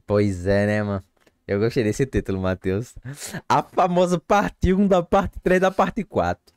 Pois é, né, mano? Eu gostei desse título, Matheus. A famosa parte 1 da parte 3 da parte 4.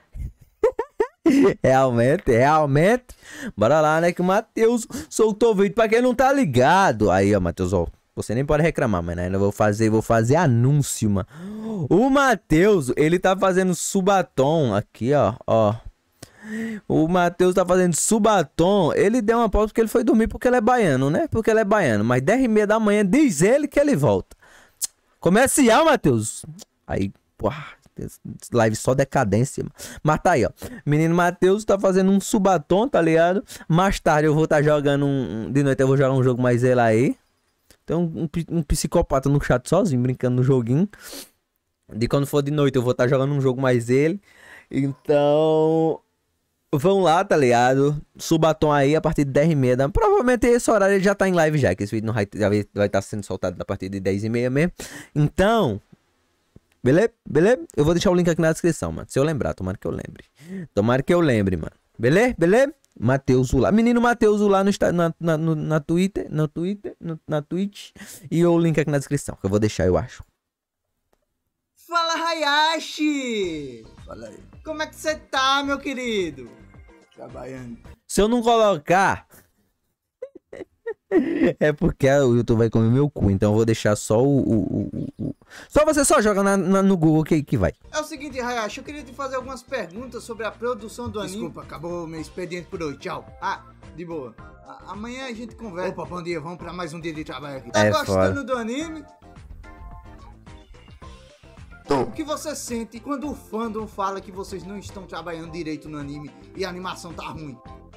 Realmente, realmente. Bora lá, né? Que o Matheus soltou o vídeo. Pra quem não tá ligado. Aí, ó, Matheus, ó. Você nem pode reclamar, mas ainda vou fazer anúncio, mano. O Matheus, ele tá fazendo subatom aqui, ó. O Matheus tá fazendo subatom. Ele deu uma pausa porque ele foi dormir porque ele é baiano, né? Porque ele é baiano. Mas 10h30 da manhã diz ele que ele volta. Comercial, Matheus. Aí, porra. Live só decadência, mano. Mas tá aí, ó. Menino Matheus tá fazendo um subatom, tá ligado? Mais tarde eu vou estar jogando de noite eu vou jogar um jogo mais ele aí. Tem um psicopata no chat sozinho, brincando no joguinho. De quando for de noite eu vou estar jogando um jogo mais ele. Então... vão lá, tá ligado? Subatom aí a partir de 10h30. Provavelmente esse horário ele já tá em live já. Que esse vídeo não vai estar sendo soltado a partir de 10h30 mesmo. Então... beleza? Beleza? Eu vou deixar o link aqui na descrição, mano. Se eu lembrar, tomara que eu lembre. Tomara que eu lembre, mano. Beleza? Beleza? Matheus Ula. Menino Matheus Ula na Twitter. Na Twitch. E o link aqui na descrição. Que eu vou deixar, eu acho. Fala, Hayashi! Fala aí, Como é que você tá, meu querido? trabalhando. Se eu não colocar... é porque o YouTube vai comer meu cu. Então eu vou deixar só Só você só joga no Google que vai. É o seguinte, Hayashi, eu queria te fazer algumas perguntas sobre a produção do anime. Desculpa, acabou meu expediente por hoje, tchau. Ah, de boa. Amanhã a gente conversa. Opa, bom dia, vamos pra mais um dia de trabalho aqui. Tá É gostando foda. do anime? Tô. O que você sente quando o fandom fala que vocês não estão trabalhando direito no anime e a animação tá ruim?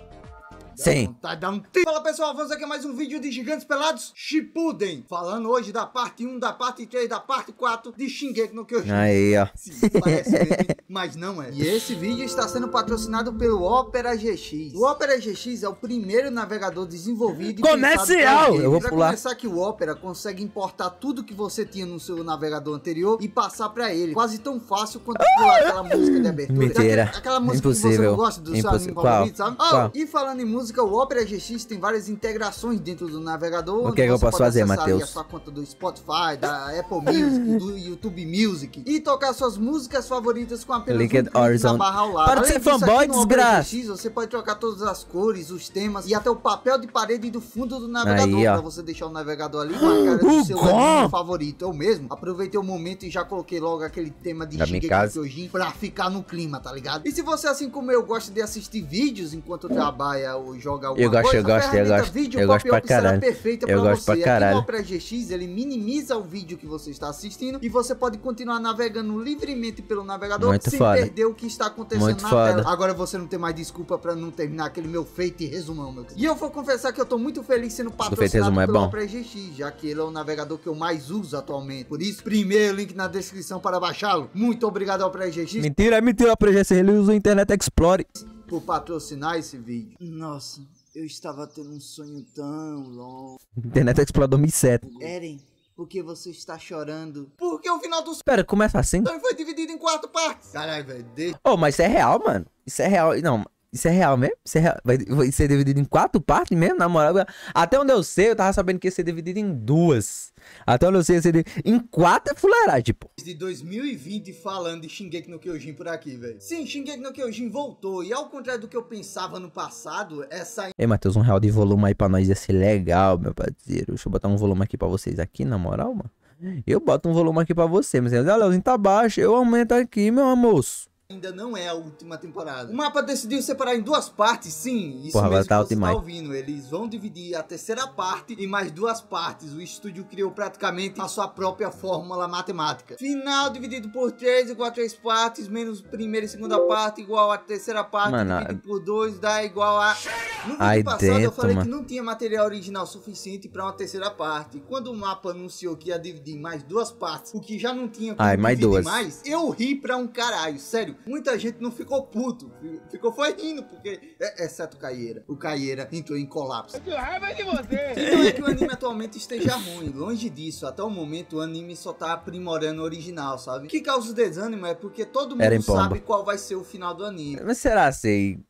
Sim. Fala pessoal, vamos aqui a mais um vídeo de Gigantes Pelados Shippuden. Falando hoje da parte 1, da parte 3, da parte 4 de Shingeki no Kyojin. Aí, ó. Sim, parece mesmo, mas não é. E esse vídeo está sendo patrocinado pelo Opera GX. O Opera GX é o primeiro navegador desenvolvido e Comercial! pensado pra Eu vou Pra pular. começar que o Opera consegue importar tudo que você tinha no seu navegador anterior e passar pra ele. Quase tão fácil quanto pular aquela música de abertura. Mentira. Aquela música que você Impossível. não gosta do seu anime Qual? favorito, sabe? Qual? E falando em música, o Opera GX tem várias integrações dentro do navegador. O onde que é que eu você posso pode fazer, acessar aí Matheus? a sua conta do Spotify, da Apple Music, do YouTube Music e tocar suas músicas favoritas com apenas Linked um clique na Horizon. barra ao lado. Para de Além ser disso, fanboy, aqui no Opera desgraça. GX, você pode trocar todas as cores, os temas e até o papel de parede do fundo do navegador Aí, ó. pra você deixar o navegador ali com a cara do seu qual? anime favorito. Eu mesmo aproveitei o momento e já coloquei logo aquele tema de Da minha Shingeki casa. no Kyojin pra ficar no clima, tá ligado? E se você, assim como eu, gosta de assistir vídeos enquanto trabalha ou joga alguma Eu gosto, coisa, eu gosto, a ferramenta eu gosto. Video Eu gosto Pop pra Up será caralho. perfeita Eu pra gosto você. pra Aqui caralho. no Opera GX, ele minimiza o vídeo que você está assistindo e você pode continuar navegando livremente pelo navegador Muito sem foda. perder o que está acontecendo Muito na foda. tela. Agora você não tem mais desculpa pra não terminar aquele meu feito e resumão, meu querido. E eu vou confessar que eu tô muito feliz sendo feito e patrocinado resumão é pelo bom. Opera GX, já que ele é o navegador que eu mais uso atualmente. Por isso, primeiro link na descrição para baixá-lo. Muito obrigado ao Opera GX Mentira, é mentira. Pra GC, ele usa o Internet Explorer. por patrocinar esse vídeo. Nossa, eu estava tendo um sonho tão longo. Internet Explorer 2007. Eren, por que você está chorando? Porque o final do Espera, começa assim? sonho foi dividido em 4 partes. Caralho, velho, Oh, mas isso é real, mano. Isso é real. Não, isso é real mesmo? Isso é real. Vai ser dividido em 4 partes mesmo, na moral. Até onde eu sei, eu tava sabendo que ia ser dividido em 2. Até onde eu sei, ia ser dividido em 4 é fuleiragem, pô. de 2020 falando de Shingeki no Kyojin por aqui, velho. Sim, Shingeki no Kyojin voltou e ao contrário do que eu pensava no passado, essa Ei, Matheus, R$1 de volume aí pra nós ia ser legal, meu parceiro. Deixa eu botar um volume aqui pra vocês aqui, na moral, mano. Eu boto um volume aqui pra você, mas olha, Leozinho tá baixo, eu aumento aqui, meu moço. ainda não é a última temporada. O mapa decidiu separar em 2 partes, sim. Isso Porra, agora mesmo tá que alto você tá demais. ouvindo. Eles vão dividir a 3ª parte em mais 2 partes. O estúdio criou praticamente a sua própria fórmula matemática. Final dividido por 3 igual a 3 partes, menos primeira e segunda parte igual a 3ª parte, Mano, dividido por 2 dá igual a... No vídeo Aí passado eu dentro, falei mano. que não tinha material original suficiente para uma 3ª parte. Quando o mapa anunciou que ia dividir em mais 2 partes, o que já não tinha como Ai, mais dividir 2. mais, eu ri pra um caralho, sério. Muita gente não ficou puto, ficou foi rindo, porque, exceto o Caieira. O Caieira entrou em colapso. Que raiva de você! E não é que o anime atualmente esteja ruim, longe disso. Até o momento o anime só tá aprimorando o original, sabe? O que causa o desânimo é porque todo Era mundo em pomba. sabe qual vai ser o final do anime. Mas será assim?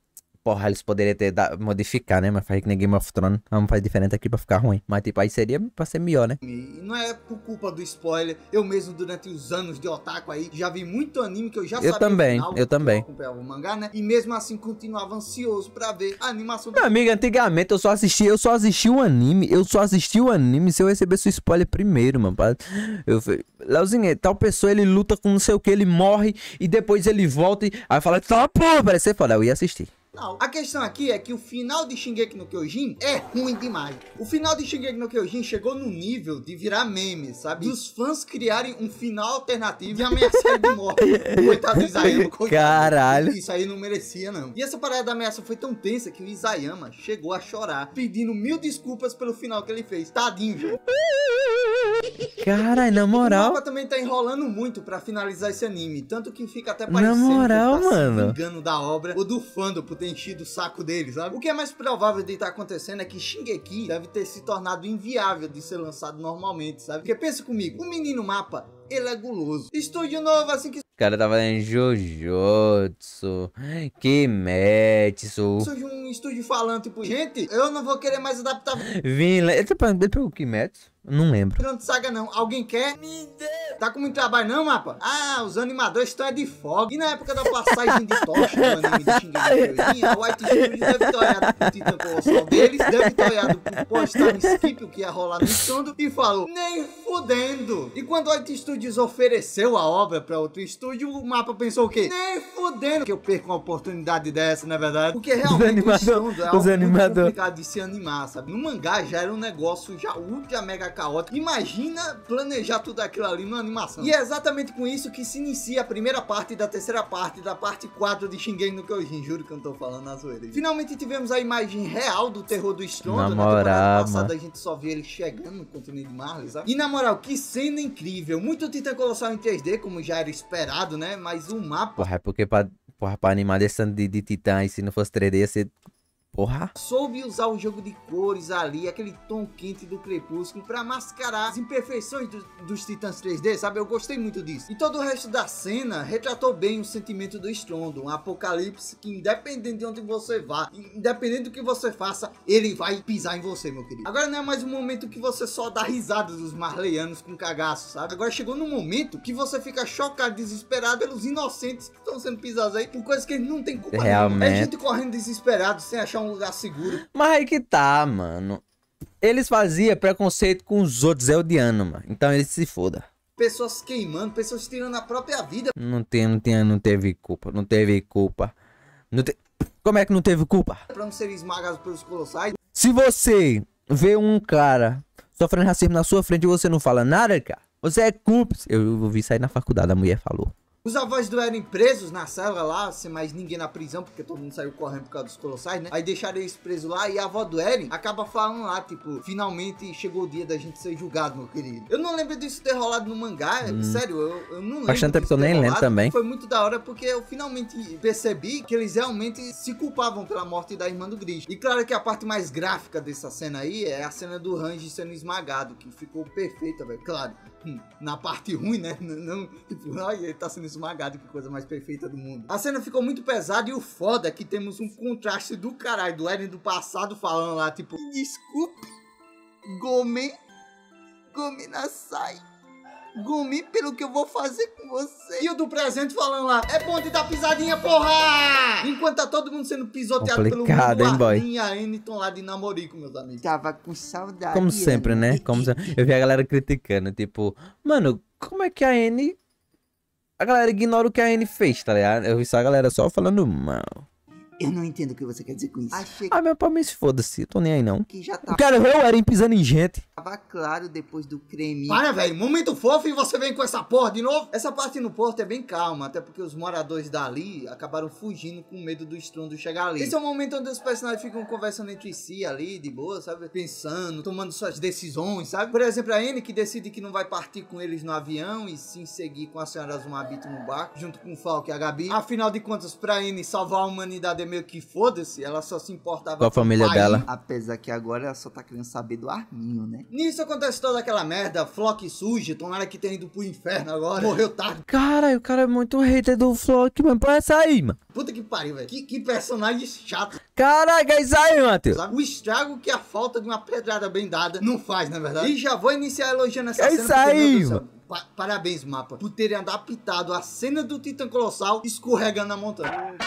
Porra, eles poderiam ter modificar, né? Mas faz que nem Game of Thrones. Vamos fazer diferente aqui pra ficar ruim. Mas tipo, aí seria pra ser melhor, né? E não é por culpa do spoiler. Eu mesmo, durante os anos de otaku aí, já vi muito anime que eu já sabia também, o final, eu também. Eu acompanhava o mangá, né? E mesmo assim continuava ansioso pra ver a animação do... Meu amigo, antigamente eu só assisti o anime. Eu só assisti o anime se eu recebesse o spoiler primeiro, mano. Eu falei, Leozinho, tal pessoa ele luta com não sei o que, ele morre e depois ele volta e aí fala, tá, pô, parece ser foda. Eu ia assistir. Não, a questão aqui é que o final de Shingeki no Kyojin é ruim demais. O final de Shingeki no Kyojin chegou no nível de virar meme, sabe? Dos fãs criarem um final alternativo e ameaçarem de morte. Coitado do Isayama, coitado. Caralho. Isso aí não merecia, não. E essa parada da ameaça foi tão tensa que o Isayama chegou a chorar, pedindo 1000 desculpas pelo final que ele fez. Tadinho, gente. Caralho, na moral. O mapa também tá enrolando muito pra finalizar esse anime, tanto que fica até Na parecendo moral, que ele tá mano. se vingando da obra ou do fandom por ter enchido o saco dele, sabe? O que é mais provável de estar acontecendo é que Shingeki deve ter se tornado inviável de ser lançado normalmente, sabe? Porque pensa comigo, o menino mapa, ele é guloso. Estúdio novo, assim que O cara tava em Jujutsu, Kimetsu, surge um estúdio falando, tipo, gente, eu não vou querer mais adaptar Vinland. Ele pegou Kimetsu? Não lembro. Grande Saga não. Alguém quer? Me dê. Tá com muito trabalho não, mapa? Ah, os animadores estão de folga. E na época da passagem de tocha do anime de Shingeki no Kyojin, a White Studios deve ter olhado pro Titan Colossal deles, deve ter olhado pro post-time skip, o que ia rolar no estudo, e falou, nem fudendo. E quando a White Studios ofereceu a obra pra outro estúdio, o mapa pensou o quê? Nem fudendo que eu perco uma oportunidade dessa, na verdade. Porque realmente o estudo é algo muito complicado de se animar, sabe? No mangá já era um negócio já ultra mega caótico. Imagina planejar tudo aquilo ali numa animação. E é exatamente com isso que se inicia a primeira parte da terceira parte da parte 4 de Shingeki no Kyojin. Juro que eu não tô falando na zoeira. Finalmente tivemos a imagem real do terror do estrondo. Na temporada passada a gente só via ele chegando no continente de Marley, sabe? E na moral, que cena incrível. Muito Titan Colossal em 3D, como já era esperado, né? Mas o mapa... Porra, é porque pra animar desse tanto de Titã e se não fosse 3D ia ser... Porra. Soube usar o jogo de cores ali, aquele tom quente do crepúsculo pra mascarar as imperfeições dos Titãs 3D, sabe? Eu gostei muito disso. E todo o resto da cena retratou bem o sentimento do estrondo, um apocalipse que independente de onde você vá, independente do que você faça, ele vai pisar em você, meu querido. Agora não é mais um momento que você só dá risada dos marleianos com cagaço, sabe? Agora chegou num momento que você fica chocado, desesperado pelos inocentes que estão sendo pisados aí por coisas que eles não têm culpa realmente. É gente correndo desesperado sem achar um lugar seguro. Mas aí que tá, mano. Eles faziam preconceito com os outros eldianos, mano. Então eles se foda. Pessoas queimando, pessoas tirando a própria vida. Não teve culpa. Não teve culpa. Como é que não teve culpa? Pra não serem esmagados pelos colossais. Se você vê um cara sofrendo racismo na sua frente e você não fala nada, cara, você é cúmplice. Eu vi sair na faculdade, a mulher falou. Os avós do Eren presos na cela lá, sem mais ninguém na prisão, porque todo mundo saiu correndo por causa dos colossais, né? Aí deixaram eles presos lá e a avó do Eren acaba falando lá, tipo, finalmente chegou o dia da gente ser julgado, meu querido. Eu não lembro disso ter rolado no mangá, sério, eu não lembro. Bastante tempo que eu nem lembro também. Foi muito da hora porque eu finalmente percebi que eles realmente se culpavam pela morte da irmã do Gris. E claro que a parte mais gráfica dessa cena aí é a cena do Ranji sendo esmagado, que ficou perfeita, velho. Claro, na parte ruim, né? Não, tipo, ai, ele tá sendo esmagado, que coisa mais perfeita do mundo. A cena ficou muito pesada e o foda é que temos um contraste do caralho do Eren do passado falando lá, tipo, desculpe, Gomen Nasai. Gumi, pelo que eu vou fazer com você. E o do presente falando lá, é bom de dar pisadinha, porra! Enquanto tá todo mundo sendo pisoteado pelo mundo, hein, e a Anne estão lá de namorico, meus amigos. Tava com saudade. Como sempre, né? Como sempre. Eu vi a galera criticando, tipo, mano, como é que a Anne... A galera ignora o que a Anne fez, tá ligado? Eu vi só a galera só falando mal. Eu não entendo o que você quer dizer com isso. Achei... Ah, meu pau, me foda-se, eu tô nem aí não. Que já tá... Eu quero ver o Eren pisando em gente. Tava claro depois do creme. Para, velho, momento fofo e você vem com essa porra de novo? Essa parte no porto é bem calma, até porque os moradores dali acabaram fugindo com medo do estrondo chegar ali. Esse é o momento onde os personagens ficam conversando entre si ali, de boa, sabe? Pensando, tomando suas decisões, sabe? Por exemplo, a Anne que decide que não vai partir com eles no avião e sim seguir com a senhora Azumabito no barco, junto com o Falk e a Gabi. Afinal de contas, pra Anne salvar a humanidade é meio que foda-se, ela só se importava Com a família o pai, dela. apesar que agora ela só tá querendo saber do Arminho, né? Nisso acontece toda aquela merda, Flock suja, tomara que tenha ido pro inferno agora, morreu tarde. Cara, o cara é muito hater do Flock, mano. Para sair, mano. Puta que pariu, velho. Que personagem chato, Caraca, é isso aí, Matheus. sabe? O estrago que a falta de uma pedrada bem dada não faz, na verdade. E já vou iniciar elogiando essa É cena. isso porque, meu aí, Deus do céu, parabéns, mapa, por terem adaptado a cena do Titã Colossal escorregando na montanha.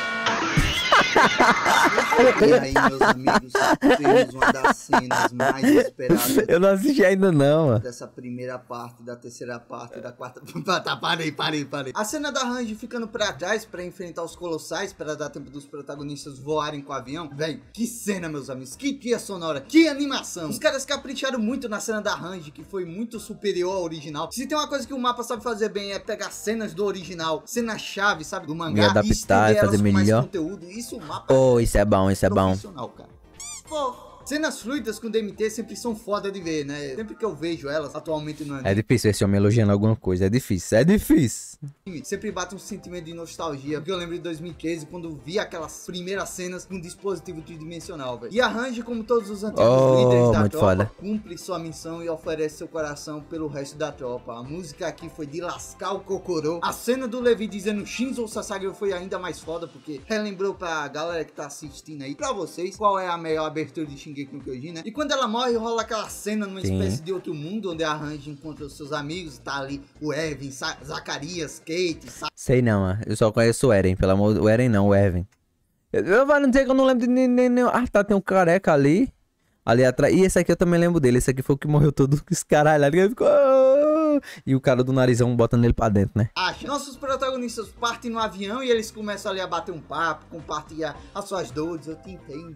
E aí, meus amigos, temos uma das cenas mais esperadas Eu não assisti ainda não, mano. dessa primeira parte, da terceira parte, da quarta... Tá, parei. A cena da Range ficando pra trás pra enfrentar os colossais, pra dar tempo dos protagonistas voarem com o avião. Véi, que cena, meus amigos, que trilha sonora, que animação. Os caras capricharam muito na cena da Range, que foi muito superior ao original. Se tem uma coisa que o mapa sabe fazer bem, é pegar cenas do original, cenas-chave, sabe, do mangá, E adaptar, estender elas fazer com mais melhor. conteúdo. Isso o mapa Oh, isso é bom, isso é bom. profissional, cara. Pô, cenas fluidas com DMT sempre são foda de ver, né? Sempre que eu vejo elas atualmente no É anime, difícil esse homem elogiando alguma coisa, é difícil. sempre bate um sentimento de nostalgia. Porque eu lembro de 2013, quando vi aquelas primeiras cenas com um dispositivo tridimensional, velho. E a Range, como todos os antigos líderes da muito tropa, foda. cumpre sua missão e oferece seu coração pelo resto da tropa. A música aqui foi de lascar o cocorô. A cena do Levi dizendo Shinzo Sasageo foi ainda mais foda, porque relembrou pra galera que tá assistindo aí, pra vocês, qual é a melhor abertura de Shingeki no Kyojin, né? E quando ela morre, rola aquela cena numa Sim. espécie de outro mundo, onde a Range encontra os seus amigos, tá ali o Evan, Zacarias, Kate, Sei não, mano. Eu só conheço o Eren, pelo amor do... O Eren não, o Evan. Eu vou não dizer que eu não lembro de nem... Ah, tá, tem um careca ali. Ali atrás. E esse aqui eu também lembro dele. Esse aqui foi o que morreu todo com esse caralho. Ali ele ficou... E o cara do narizão botando ele pra dentro, né? acha. Nossos protagonistas partem no avião e eles começam ali a bater um papo, compartilhar as suas dores. Eu te entendo.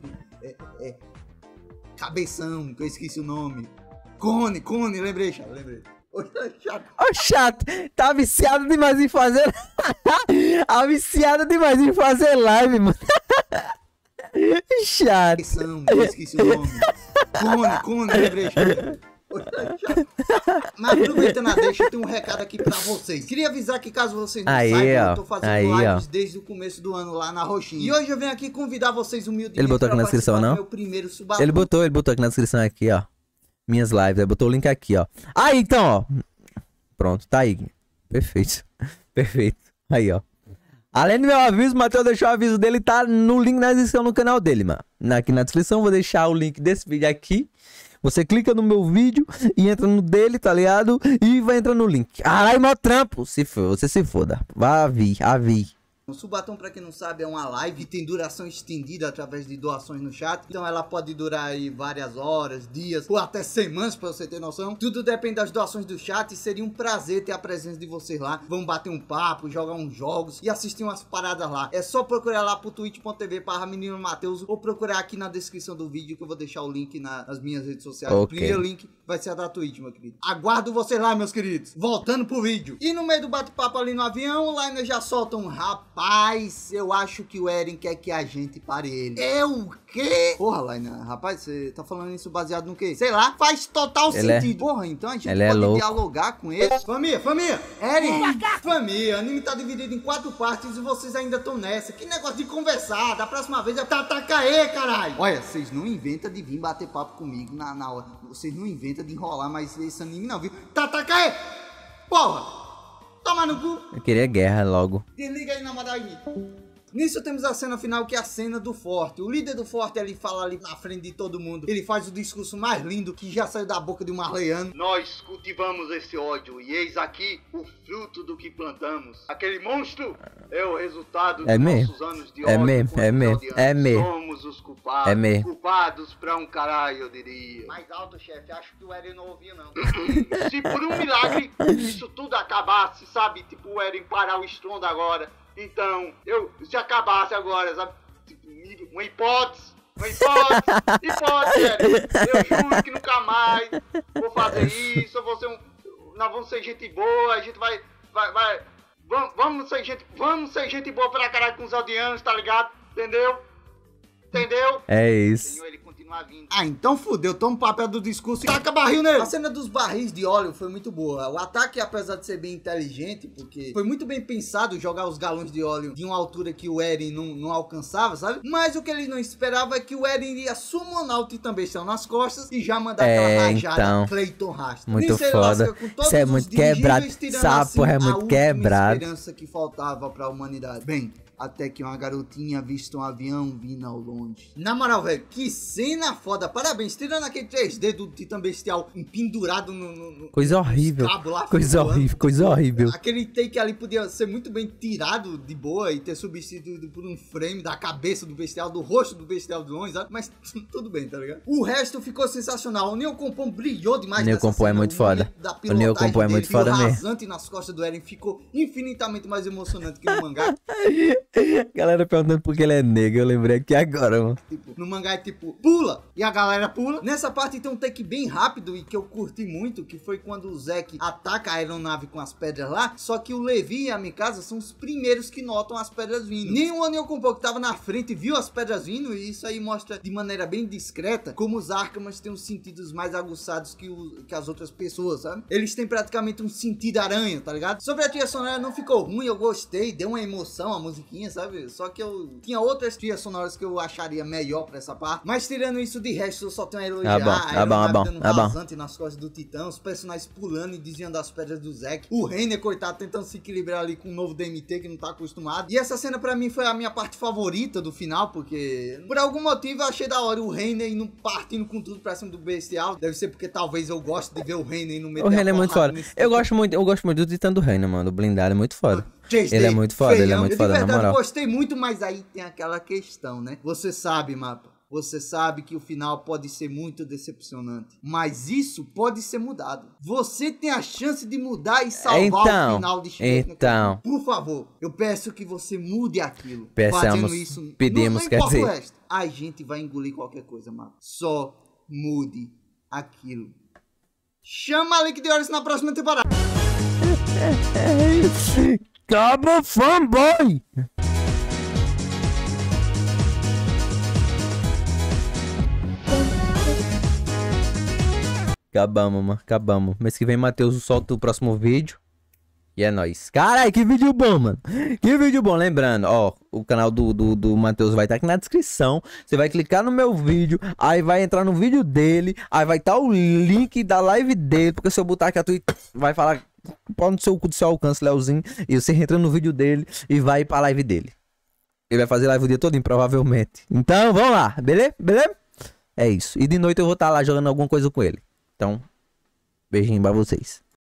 Cabeção, que eu esqueci o nome. Cone, lembrei, Chato, lembrei. Ô, Chato. Ó, chato. Tá viciado demais em fazer... Tá viciado demais em fazer live, mano. Chato. Cabeção, que eu esqueci o nome. Cone, lembrei, Chato. Ô, Chato. Mas aproveitando a deixa, eu tenho um recado aqui pra vocês. Queria avisar que caso vocês não Aí, saibam, ó. eu tô fazendo Aí, ó. lives desde o começo do ano lá na Roxinha. E hoje eu venho aqui convidar vocês humildemente Ele botou aqui pra na descrição, participar não? do meu primeiro subatom. Ele botou aqui na descrição aqui, ó. Minhas lives. Ele botou o link aqui, ó. Aí, então, ó. Pronto, tá aí. Perfeito. Perfeito. Aí, ó. Além do meu aviso, o Matheus deixou o aviso dele, tá no link na descrição no canal dele, mano. Aqui na descrição, vou deixar o link desse vídeo aqui. Você clica no meu vídeo e entra no dele, tá ligado? E vai entrar no link. Caralho, meu trampo. Se for, você se foda. Vá, avi. O Subatom, pra quem não sabe, é uma live que tem duração estendida através de doações no chat. Então ela pode durar aí várias horas, dias ou até semanas, pra você ter noção. Tudo depende das doações do chat e seria um prazer ter a presença de vocês lá. Vamos bater um papo, jogar uns jogos e assistir umas paradas lá. É só procurar lá pro twitch.tv/Menino Matheus ou procurar aqui na descrição do vídeo que eu vou deixar o link nas minhas redes sociais. Ok. O primeiro link vai ser a da Twitch, meu querido. Aguardo vocês lá, meus queridos. Voltando pro vídeo. E no meio do bate-papo ali no avião, o Liner já solta um rapaz, eu acho que o Eren quer que a gente pare ele. É o quê? Porra, Liner, rapaz, você tá falando isso baseado no quê? Sei lá, faz total Ele sentido. Porra, então a gente ele é pode louco. dialogar com ele. Família, Eren, família, o anime tá dividido em 4 partes e vocês ainda estão nessa. Que negócio de conversar, da próxima vez é Tatacaê, caralho. Olha, vocês não inventam de vir bater papo comigo na hora. Vocês não inventam de enrolar mais esse anime não, viu? Tatacaê, porra. Toma no cu. Eu queria guerra logo. Desliga aí na moral aí. Nisso temos a cena final, que é a cena do forte. O líder do forte, ele fala ali na frente de todo mundo. Ele faz o discurso mais lindo que já saiu da boca de um marleano. Nós cultivamos esse ódio e eis aqui o fruto do que plantamos. Aquele monstro é o resultado É dos mesmo. nossos anos de É ódio. mesmo, contra é os mesmo, aldeanos. é mesmo. Somos os culpados. É mesmo. Culpados pra um caralho, eu diria. Mais alto, chefe. Acho que o Eren não ouvia, não. Se por um milagre isso tudo acabasse, sabe? Tipo, o Eren parar o estrondo agora. Então, se acabasse agora, sabe? Tipo, uma hipótese, Eren. Eu juro que nunca mais vou fazer isso. Eu vou ser nós vamos ser gente boa, a gente vai. Vamos ser gente boa pra caralho com os aldeanos, tá ligado? Entendeu? É isso. Senhor, ele continua continuar vindo. Ah, então fudeu, toma o papel do discurso e taca barril nele. A cena dos barris de óleo foi muito boa. O ataque, apesar de ser bem inteligente, porque foi muito bem pensado jogar os galões de óleo de uma altura que o Eren não alcançava, sabe? Mas o que ele não esperava é que o Eren iria summonar o Titã Bestial nas costas e já mandar aquela rajada então, Clayton Rasta. muito foda. Isso é muito quebrado. Essa porra é muito quebrado. A esperança que faltava pra humanidade. Bem, até que uma garotinha avista um avião vindo ao longe. Na moral, velho, que cena foda. Parabéns, tirando aquele 3D do Titã Bestial pendurado no coisa horrível. Lá, coisa horrível, coisa horrível. Aquele take ali podia ser muito bem tirado de boa e ter substituído por um frame da cabeça do Bestial, do rosto do Bestial de longe, sabe? Mas tudo bem, tá ligado? O resto ficou sensacional. O Neo Compom brilhou demais. O Neo Compom é muito foda. O Neo Compom é muito foda mesmo. O rasante nas costas do Eren ficou infinitamente mais emocionante que no mangá. Galera perguntando por que ele é negro, eu lembrei aqui agora, mano. Tipo, no mangá é tipo, pula! E a galera pula. Nessa parte tem um take bem rápido e que eu curti muito, que foi quando o Zack ataca a aeronave com as pedras lá, só que o Levi e a Mikasa são os primeiros que notam as pedras vindo. Nem o Anel Compom que tava na frente viu as pedras vindo, e isso aí mostra de maneira bem discreta como os Arcamas têm os sentidos mais aguçados que as outras pessoas, sabe? Eles têm praticamente um sentido aranha, tá ligado? Sobre a trilha sonora não ficou ruim, eu gostei, deu uma emoção a musiquinha, sabe? Só que eu tinha outras trilhas sonoras que eu acharia melhor pra essa parte. Mas tirando isso de resto, eu só tenho a elogiar. Dando rasante nas costas do Titã, os personagens pulando e desviando as pedras do Zack. O Reiner, coitado, tentando se equilibrar ali com o novo DMT que não tá acostumado. E essa cena pra mim foi a minha parte favorita do final, porque por algum motivo eu achei da hora o Reiner indo partindo com tudo pra cima do Bestial. Deve ser porque talvez eu gosto de ver o Reiner no meio. O Reiner é muito foda. Eu gosto muito do Titã do Reiner, mano. O blindado é muito foda. Ele é muito foda, ele é muito foda, na moral. Eu gostei muito, mas aí tem aquela questão, né? Você sabe, Mapa, você sabe que o final pode ser muito decepcionante, mas isso pode ser mudado. Você tem a chance de mudar e salvar o final de Shingeki. Então, por favor, eu peço que você mude aquilo. Fazendo isso, pedimos, quer dizer. O resto. A gente vai engolir qualquer coisa, Mapa. Só mude aquilo. Chama a Link de Horas na próxima temporada. Cabo fanboy! Acabamos, mano. Acabamos. Mês que vem, Matheus solta o próximo vídeo. E é nóis. Caralho, que vídeo bom, mano. Que vídeo bom. Lembrando, ó, o canal do Matheus vai estar aqui na descrição. Você vai clicar no meu vídeo, aí vai entrar no vídeo dele, aí vai estar o link da live dele, porque se eu botar aqui a Twitch, vai falar pau no seu cu do seu alcance, Leozinho, e você entra no vídeo dele e vai pra live dele. Ele vai fazer live o dia todo, provavelmente. Então, vamos lá, beleza? Beleza? É isso. E de noite eu vou estar lá jogando alguma coisa com ele. Então, beijinho pra vocês.